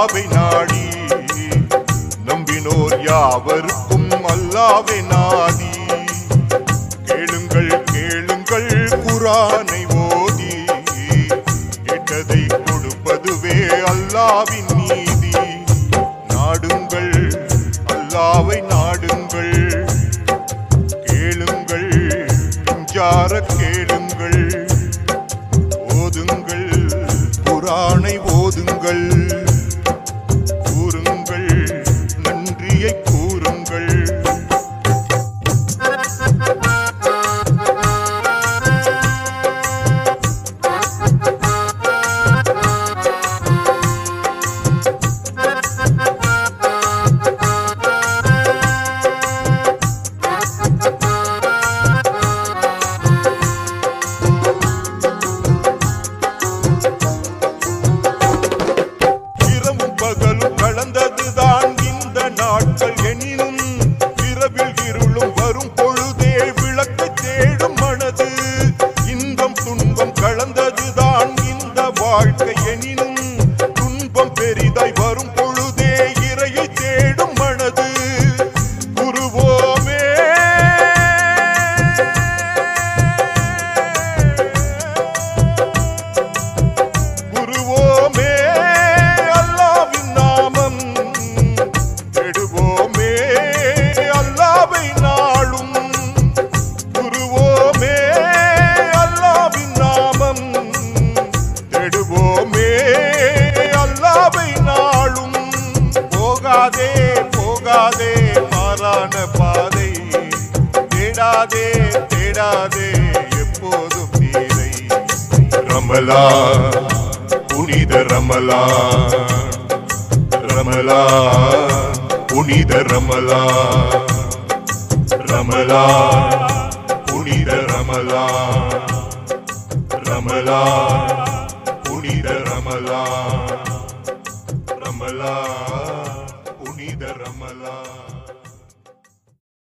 அல்லாஹ்வை நாடி நம்பினோர் யாவருக்கும் அல்லாஹ்வை நாடி கேளுங்கள் கேளுங்கள் குர்ஆனை ஓதி கேட்டதை கொடுப்பதுவே அல்லாஹ்வின் நீதி நாடுங்கள் அல்லாஹ்வை நாடுங்கள் கேளுங்கள் நெஞ்சார கேளுங்கள் ஓதுங்கள் குர்ஆனை ஓதுங்கள் கூறுங்கள் நன்றியை கூறுங்கள் போகாதே மாறான பாதை தேடாதே தேடாதே எப்போதும் நீரை ரமலான் புனித ரமலான் ரமலான் புனித ரமலான் ரமலான் புனித ரமலான் ரமலான் புனித ரமலான் ரமலான்